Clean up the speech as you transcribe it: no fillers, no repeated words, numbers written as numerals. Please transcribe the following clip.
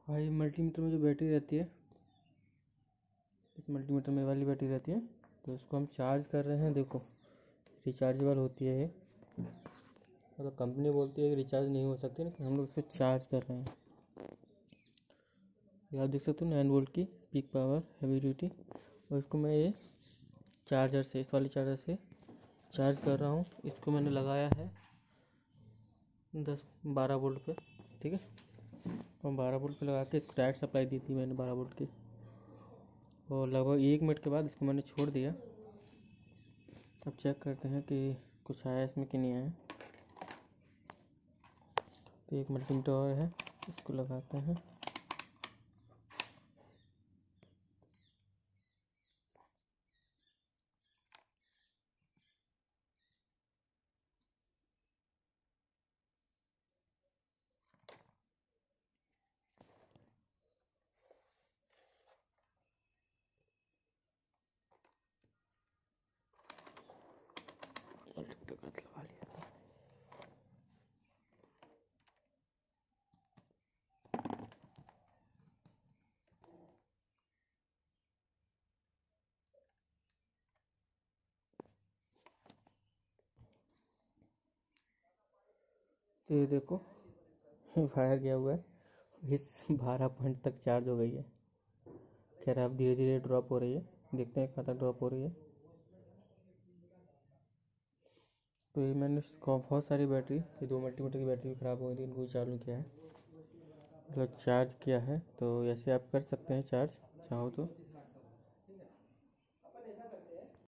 भाई मल्टीमीटर में जो बैटरी रहती है, इस मल्टीमीटर में वाली बैटरी रहती है, तो इसको हम चार्ज कर रहे हैं। देखो रिचार्जेबल होती है ये, मतलब कंपनी बोलती है कि रिचार्ज नहीं हो सकती, लेकिन हम लोग इसको चार्ज कर रहे हैं। ये आप देख सकते हो 9 वोल्ट की पीक पावर हैवी ड्यूटी। और इसको मैं ये चार्जर से, इस वाले चार्जर से चार्ज कर रहा हूँ। इसको मैंने लगाया है 10-12 वोल्ट पे, ठीक है। और 12 वोल्ट पे लगा के इसको डायरेक्ट सप्लाई दी थी मैंने 12 वोल्ट की, और लगभग 1 मिनट के बाद इसको मैंने छोड़ दिया। अब चेक करते हैं कि कुछ आया इसमें कि नहीं आया। तो एक मल्टीमीटर और है, इसको लगाते हैं। मल्टीमीटर लगा लिया। तो ये देखो फायर गया हुआ है, इस 12 पॉइंट तक चार्ज हो गई है। खैर अब धीरे धीरे ड्रॉप हो रही है, देखते हैं कहाँ तक ड्रॉप हो रही है। तो ये मैंने बहुत सारी बैटरी, ये 2 मल्टीमीटर की बैटरी भी ख़राब हो गई थी, इनको चालू किया है, मतलब चार्ज किया है। तो ऐसे आप कर सकते हैं चार्ज चाहो तो।